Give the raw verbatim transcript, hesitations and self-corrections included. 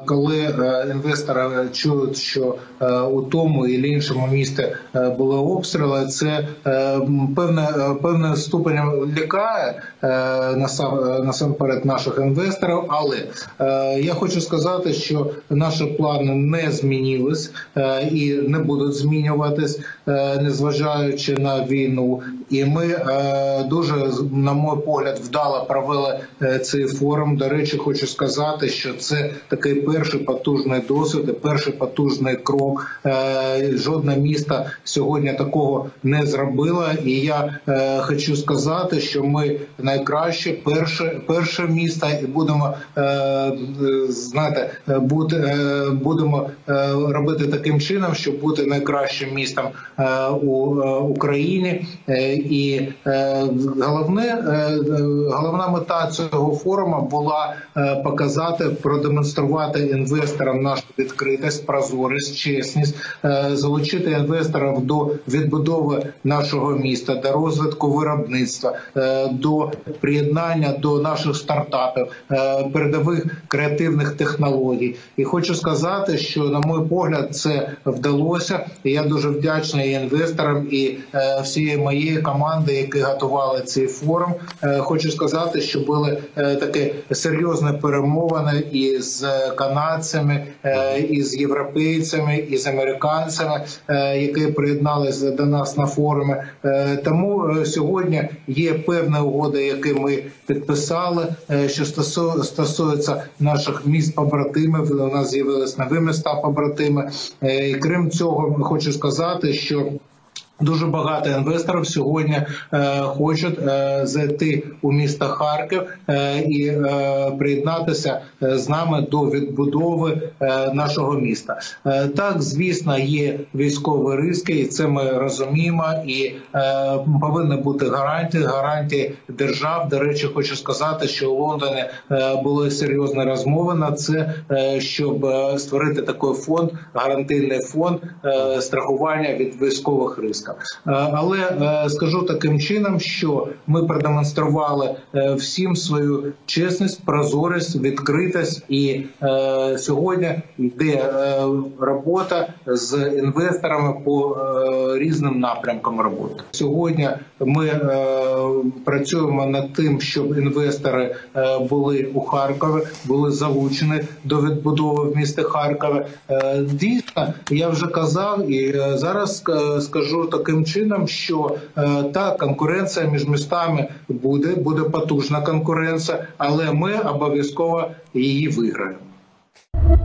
коли інвестори чують, що у тому і іншому місті були обстріли, це певне, певне ступенем лякає насамперед наших інвесторів. Але я хочу сказати, що наші плани не змінились і не будуть змінюватись, незважаючи на війну. І ми дуже, на мій погляд, вдало провели цей форум. До речі, хочу сказати, що це такий перший потужний досвід, перший потужний крок. Жодне місто сьогодні такого не зробило. І я хочу сказати, що ми найкраще, перше, перше місто, і будемо, знаєте, будемо робити таким чином, щоб бути найкращим містом у Україні. І головне, головна мета цього форуму була показати, продемонструвати інвесторам нашу відкритість, прозорість, чесність, залучити інвесторів до відбудови нашого міста, до розвитку виробництва, до приєднання до наших стартапів, передових креативних технологій. І хочу сказати, що, на мій погляд, це вдалося. І я дуже вдячний і інвесторам, і всієї моєї команди, які готували цей форум. Хочу сказати, що були такі серйозні перемовини і з канадцями, і з європейцями, і з американцями, які приєдналися до нас на форумі. Тому сьогодні є певні угоди, які ми підписали, що стосується наших міст-побратимів. У нас з'явилися нові міста-побратими. І крім цього, хочу сказати, що дуже багато інвесторів сьогодні е, хочуть е, зайти у місто Харків е, і е, приєднатися з нами до відбудови е, нашого міста. Е, так, звісно, є військові ризики, і це ми розуміємо, і е, повинні бути гарантії, гарантії держав. До речі, хочу сказати, що у Лондоні е, були серйозні розмови на це, е, щоб створити такий фонд, гарантійний фонд е, страхування від військових ризиків. Але скажу таким чином, що ми продемонстрували всім свою чесність, прозорість, відкритість, і е, сьогодні йде е, робота з інвесторами по е, різним напрямкам роботи. Сьогодні ми е, працюємо над тим, щоб інвестори е, були у Харкові, були залучені до відбудови в місті Харкові. Е, дійсно, я вже казав і е, зараз е, скажу таким чином, що е, та конкуренція між містами буде, буде потужна конкуренція, але ми обов'язково її виграємо.